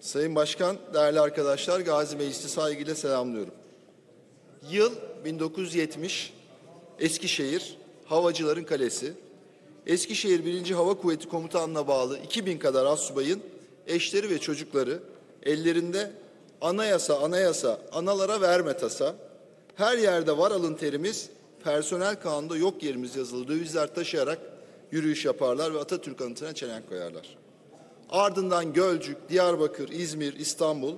Sayın Başkan, değerli arkadaşlar, Gazi Meclisi saygıyla selamlıyorum. Yıl 1970, Eskişehir, Havacıların Kalesi. Eskişehir 1. Hava Kuvveti Komutanlığı'na bağlı 2000 kadar astsubayın eşleri ve çocukları ellerinde anayasa, analara verme tasa, her yerde var alın terimiz, personel kanunda yok yerimiz yazılı dövizler taşıyarak yürüyüş yaparlar ve Atatürk anıtına çelenk koyarlar. Ardından Gölcük, Diyarbakır, İzmir, İstanbul.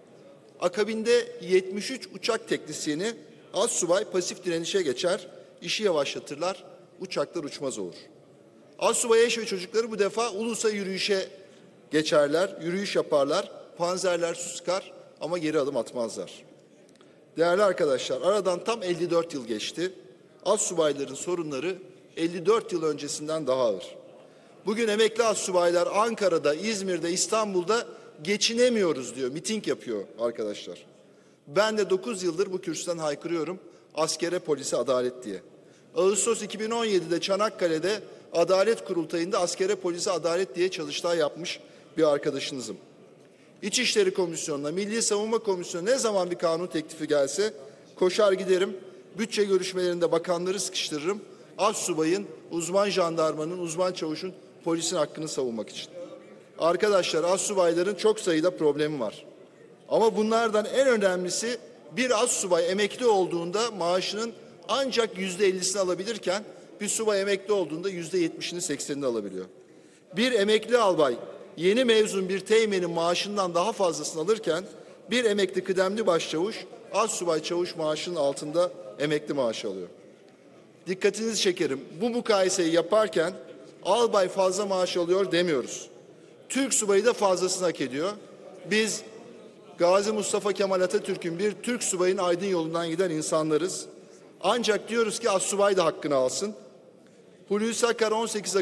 Akabinde 73 uçak teknisyeni astsubay pasif direnişe geçer, işi yavaşlatırlar, uçaklar uçmaz olur. Astsubay eş ve çocukları bu defa ulusa yürüyüşe geçerler, yürüyüş yaparlar, panzerler su sıkar ama geri adım atmazlar. Değerli arkadaşlar, aradan tam 54 yıl geçti. Astsubayların sorunları 54 yıl öncesinden daha ağır. Bugün emekli astsubaylar Ankara'da, İzmir'de, İstanbul'da geçinemiyoruz diyor, miting yapıyor arkadaşlar. Ben de 9 yıldır bu kürsüden haykırıyorum, askere, polise adalet diye. Ağustos 2017'de Çanakkale'de Adalet Kurultayı'nda askere, polise adalet diye çalıştay yapmış bir arkadaşınızım. İçişleri Komisyonu'na, Milli Savunma Komisyonu'na ne zaman bir kanun teklifi gelse koşar giderim, bütçe görüşmelerinde bakanları sıkıştırırım, astsubayın, uzman jandarmanın, uzman çavuşun, polisin hakkını savunmak için. Arkadaşlar, astsubayların çok sayıda problemi var. Ama bunlardan en önemlisi bir astsubay emekli olduğunda maaşının ancak %50'sini alabilirken bir subay emekli olduğunda %70'ini 80'ini alabiliyor. Bir emekli albay yeni mezun bir teğmenin maaşından daha fazlasını alırken bir emekli kıdemli başçavuş astsubay çavuş maaşının altında emekli maaşı alıyor. Dikkatinizi çekerim. Bu mukayeseyi yaparken albay fazla maaş alıyor demiyoruz. Türk subayı da fazlasını hak ediyor. Biz Gazi Mustafa Kemal Atatürk'ün bir Türk subayın aydın yolundan giden insanlarız. Ancak diyoruz ki astsubay da hakkını alsın. Hulusi Akar 18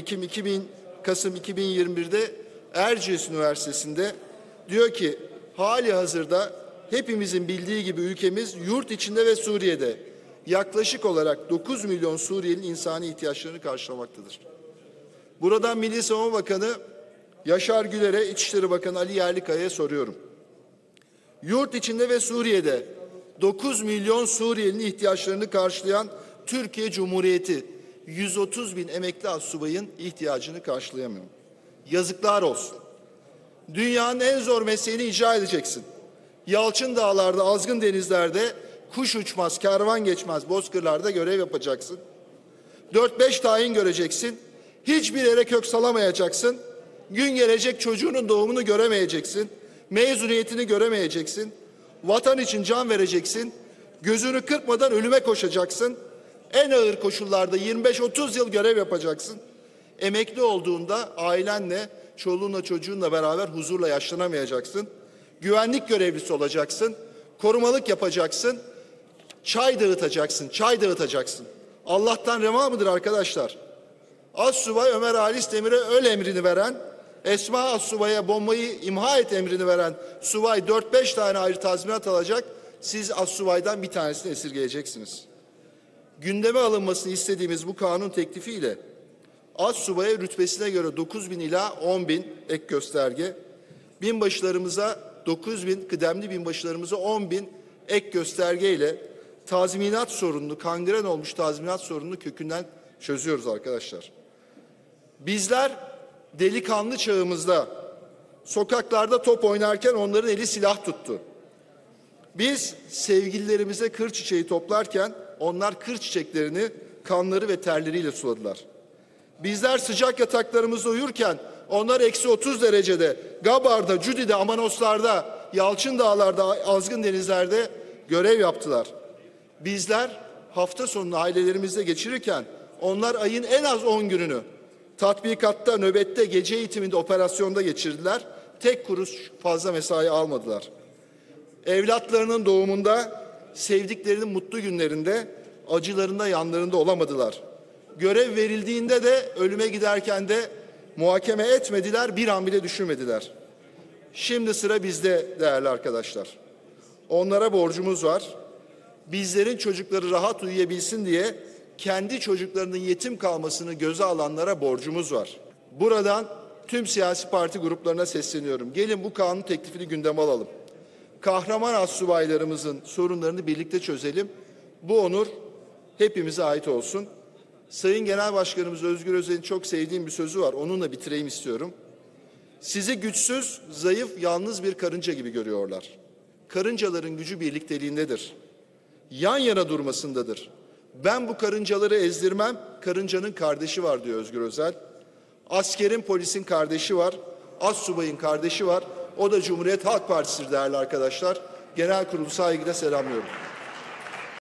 Kasım 2021'de Erciyes Üniversitesi'nde diyor ki hali hazırda hepimizin bildiği gibi ülkemiz yurt içinde ve Suriye'de yaklaşık olarak 9 milyon Suriyeli insani ihtiyaçlarını karşılamaktadır. Buradan Milli Savunma Bakanı Yaşar Güler'e, İçişleri Bakanı Ali Yerlikaya'ya soruyorum. Yurt içinde ve Suriye'de 9 milyon Suriyelinin ihtiyaçlarını karşılayan Türkiye Cumhuriyeti 130 bin emekli astsubayın ihtiyacını karşılayamıyor. Yazıklar olsun. Dünyanın en zor mesleğini icra edeceksin. Yalçın dağlarda, azgın denizlerde kuş uçmaz, kervan geçmez, bozkırlarda görev yapacaksın. 4-5 tayin göreceksin. Hiçbir yere kök salamayacaksın. Gün gelecek çocuğunun doğumunu göremeyeceksin. Mezuniyetini göremeyeceksin. Vatan için can vereceksin. Gözünü kırpmadan ölüme koşacaksın. En ağır koşullarda 25-30 yıl görev yapacaksın. Emekli olduğunda ailenle, çoluğunla, çocuğunla beraber huzurla yaşlanamayacaksın. Güvenlik görevlisi olacaksın. Korumalık yapacaksın. Çay dağıtacaksın. Allah'tan reva mıdır arkadaşlar? Astsubay Ömer Halis Demir'e öl emrini veren, Esma astsubay'a bombayı imha et emrini veren subay 4-5 tane ayrı tazminat alacak. Siz astsubaydan bir tanesini esirgeyeceksiniz. Gündeme alınmasını istediğimiz bu kanun teklifiyle astsubaya rütbesine göre 9.000 ila 10.000 ek gösterge, binbaşılarımıza 9.000, kıdemli binbaşılarımıza 10.000 ek gösterge ile tazminat sorununu, kangren olmuş tazminat sorununu kökünden çözüyoruz arkadaşlar. Bizler delikanlı çağımızda sokaklarda top oynarken onların eli silah tuttu. Biz sevgililerimize kır çiçeği toplarken onlar kır çiçeklerini kanları ve terleriyle suladılar. Bizler sıcak yataklarımızda uyurken onlar -30 derecede Gabar'da, Cudi'de, Amanoslar'da, Yalçın Dağlar'da, azgın denizlerde görev yaptılar. Bizler hafta sonunu ailelerimizle geçirirken onlar ayın en az 10 gününü tatbikatta, nöbette, gece eğitiminde, operasyonda geçirdiler. Tek kuruş fazla mesai almadılar. Evlatlarının doğumunda, sevdiklerinin mutlu günlerinde, acılarında, yanlarında olamadılar. Görev verildiğinde de, ölüme giderken de muhakeme etmediler, bir an bile düşünmediler. Şimdi sıra bizde değerli arkadaşlar. Onlara borcumuz var. Bizlerin çocukları rahat uyuyabilsin diye kendi çocuklarının yetim kalmasını göze alanlara borcumuz var. Buradan tüm siyasi parti gruplarına sesleniyorum. Gelin bu kanun teklifini gündeme alalım. Kahraman astsubaylarımızın sorunlarını birlikte çözelim. Bu onur hepimize ait olsun. Sayın Genel Başkanımız Özgür Özel'in çok sevdiğim bir sözü var. Onunla bitireyim istiyorum. Sizi güçsüz, zayıf, yalnız bir karınca gibi görüyorlar. Karıncaların gücü birlikteliğindedir. Yan yana durmasındadır. Ben bu karıncaları ezdirmem, karıncanın kardeşi var diyor Özgür Özel. Askerin, polisin kardeşi var, astsubayın kardeşi var. O da Cumhuriyet Halk Partisi'dir değerli arkadaşlar. Genel kurulu saygıyla selamlıyorum.